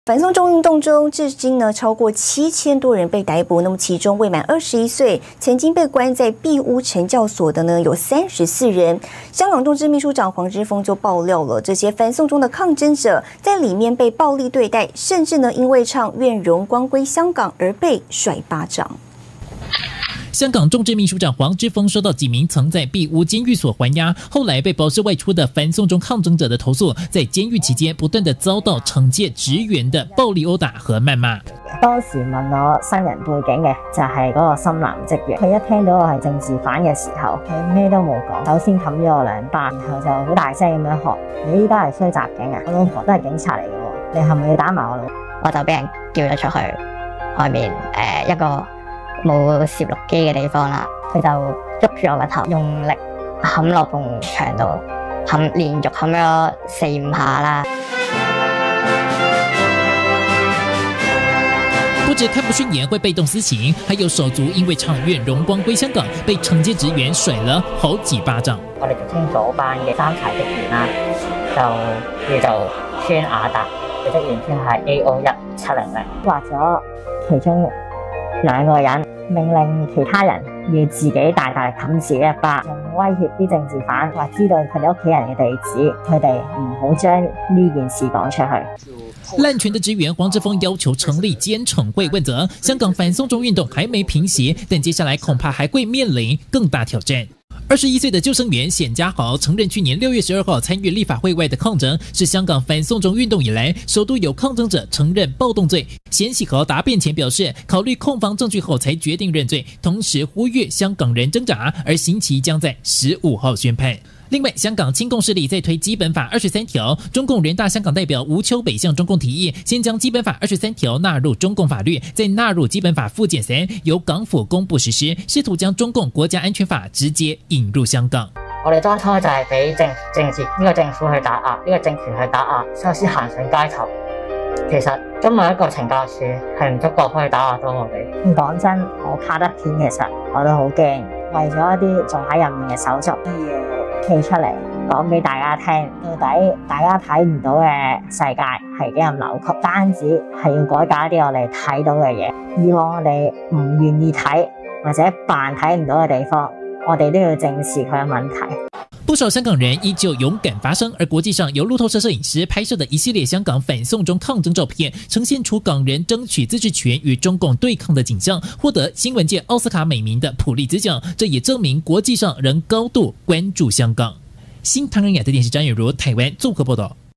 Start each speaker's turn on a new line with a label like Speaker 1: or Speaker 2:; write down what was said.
Speaker 1: 反送中运动中，至今呢超过7000多人被逮捕。那么其中未满21岁、曾经被关在庇屋惩教所的呢有34人。香港众志秘书长黄之锋就爆料了，这些反送中的抗争者在里面被暴力对待，甚至呢因为唱愿荣光归香港而被甩巴掌。
Speaker 2: 香港众志秘书长黄之锋收到几名曾在庇屋监狱所还押，后来被保释外出的反送中抗争者的投诉，在监狱期間不斷地遭到懲戒職員的暴力毆打和謾罵。
Speaker 3: 當時問我新人背景嘅就係嗰個深藍職員，佢一聽到我係政治犯嘅時候，佢咩都冇講，首先冚咗我2巴，然後就好大聲咁樣喝：你依家係衰襲警啊！我老婆都係警察嚟嘅喎，你係咪要打埋我老婆？
Speaker 4: 我就俾人叫咗出去外面一個冇攝錄機嘅地方啦，佢就捉住我個頭，用力冚落埲牆度，連續冚咗4-5下啦。
Speaker 2: 不止看不順眼會被動私刑，還有手足因為唱願榮光歸香港，被懲戒職員甩了好幾巴掌。
Speaker 3: 我哋俗稱左班嘅3柴職員啦，就叫做孫亞達，佢職員編係 AO1700，畫咗其中2個人，命令其他人要自己大力冚自己一巴，仲威脅啲政治犯，話知道佢哋屋企人嘅地址，佢哋唔好將呢件事講出去。
Speaker 2: 濫權的職員黃之鋒要求成立監懲會問責。香港反送中運動還沒平息，但接下來恐怕還會面臨更大挑戰。21歲的救生員冼家豪承認，去年6月12號參與立法會外的抗爭，是香港反送中運動以來首度有抗爭者承認暴動罪。冼喜豪答辯前表示，考慮控方證據後才決定認罪，同時呼籲香港人掙扎，而刑期將在15號宣判。另外，香港親共勢力在推基本法23條，中共人大香港代表吳秋北向中共提議，先將基本法23條納入中共法律，再納入基本法附件3，由港府公布實施，試圖將中共國家安全法直接引入香港。
Speaker 3: 我哋當初就係俾政治呢個政府去打壓，呢個政權去打壓，首先行上街頭。其實今日一個懲教處係唔足夠可以打壓到我哋。講真，我拍得片其實我都好驚，為咗一啲仲喺入面嘅手續都要企出嚟講俾大家聽，到底大家睇唔到嘅世界係幾咁扭曲，單止係要改革一啲我哋睇到嘅嘢。以往我哋唔願意睇或者扮睇唔到嘅地方，我哋都要正視佢嘅問題。
Speaker 2: 不少香港人依舊勇敢發聲，而國際上由路透社攝影師拍攝的一系列香港反送中抗爭照片，呈現出港人爭取自治權與中共對抗的景象，獲得新聞界奧斯卡美名的普利茲獎。這也證明國際上仍高度關注香港。新唐人亞太電視張遠如台灣綜合報道。